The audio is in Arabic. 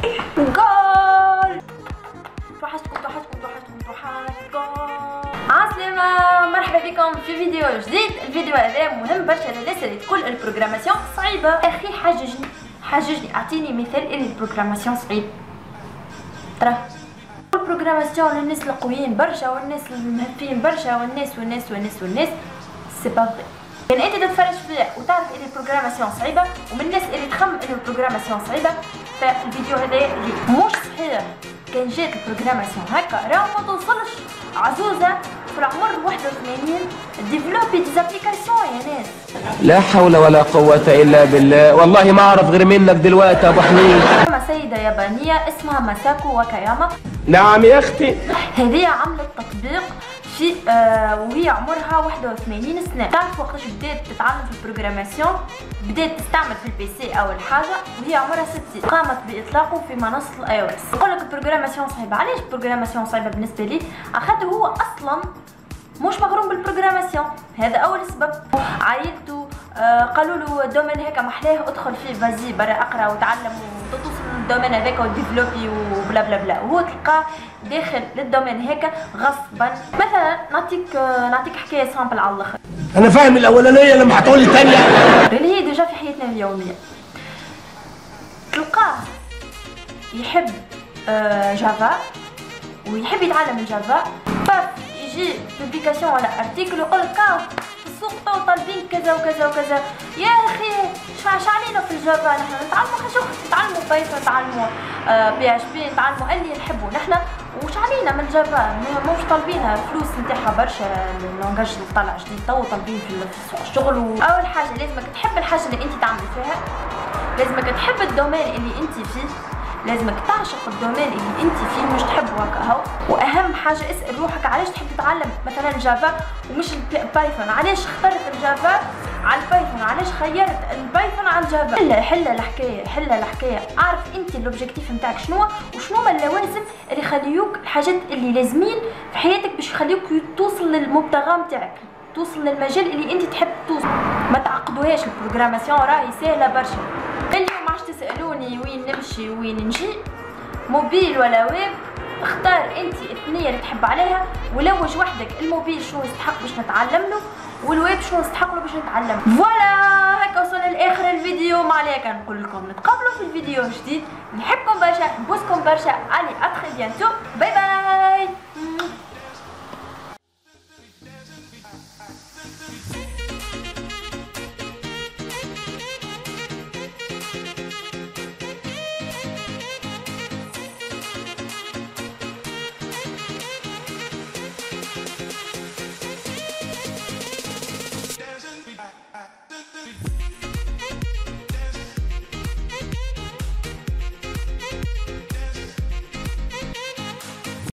جول. توحشتكم. عسلامة، مرحبا بكم في فيديو جديد. الفيديو هذا مهم برشا للناس اللي تقول البروغراماسيون صعيبة. اخي حججني اعطيني مثال اللي البروغراماسيون صعيب. ترى البروغراماسيون للناس القويين برشا والناس المهفين برشا والناس سي با فري. يعني انت تتفرج فيها وتعرف ان البروغراماسيون صعيبه، ومن الناس اللي تخمم ان البروغراماسيون صعيبه، فالفيديو هذا لي مش صحيح. كان جات البروغراماسيون هكا راهو ما توصلش عزوزه في العمر 81 ديفلوبي ديزابليكاسيون يا ناس. لا حول ولا قوة إلا بالله، والله ما أعرف غير منك دلوقتي يا أبو حميد. سيدة يابانية اسمها ماساكو واكاياما. نعم يا أختي. هذه عملت تطبيق في وهي عمرها 81 سنة. تعرف وقتاش بدات تتعلم في البروغراماسيون؟ بدات تستعمل في البي سي أول حاجة وهي عمرها 60. قامت بإطلاقه في منصة الاي او اس. نقول لك البروغراماسيون صعيبة. علاش البروغراماسيون صعيبة بالنسبة لي؟ خاطر هو أصلا مش مغروم بالبروغراماسيون، هذا أول سبب. عايلته قالوا له الدومين هيك محلاه ادخل فيه فازي برا اقرا وتعلم وتوصل للدومين هذاك وديفلوبي وبلا بلا بلا، وهو تلقاه داخل للدومين هيك غصبا. مثلا نعطيك حكايه سامبل على الاخر. انا فاهم الاولانيه لما هتقول لي الثانيه اللي هي ديجا في حياتنا اليوميه. تلقاه يحب جافا ويحب يتعلم الجافا، يجي بوبليكاسيون ولا ارتيكل يقول لك في السوق تو طالبين كذا وكذا وكذا. يا اخي اش علينا في الجافا؟ نحن نتعلموا بايثون، نتعلموا بي اتش بي، نتعلموا اللي نحبوا نحن. وش علينا من الجافا؟ مش طالبينها فلوس نتاعها برشا. اللونجاج اللي طلع جديد تو طالبين في سوق الشغل. اول حاجه لازمك تحب الحاجه اللي انت تعملي فيها، لازمك تحب الدومين اللي انت فيه، لازمك تعشق الدومين اللي انت فيه مش تحبه هكا هو. واهم حاجه اسال روحك علاش تحب تتعلم مثلا جافا ومش البايثون؟ علاش اخترت الجافا على البايثون؟ علاش خيرت البايثون على الجافا؟ حل الحكايه. اعرف انت الاوبجيكتيف نتاعك شنو وشنو هما اللوازم اللي يخليوك، الحاجات اللي لازمين في حياتك باش يخليوك توصل للمبتغى نتاعك، توصل للمجال اللي انت تحب توصل. ما تعقدوهاش، البروغراماسيون راهي سهله برشا. اليوم عاش تسالوني وين نمشي وين نجي، موبيل ولا ويب؟ اختار انت الثنيه اللي تحب عليها ولوج وحدك الموبيل شنو يستحق باش نتعلم له والويب شنو يستحق له باش نتعلم. فوالا هكا وصلنا لاخر الفيديو. ما عليك نقول لكم نتقابلوا في الفيديو جديد. نحبكم برشا، نبوسكم برشا. علي اتري بيانتو، باي باي.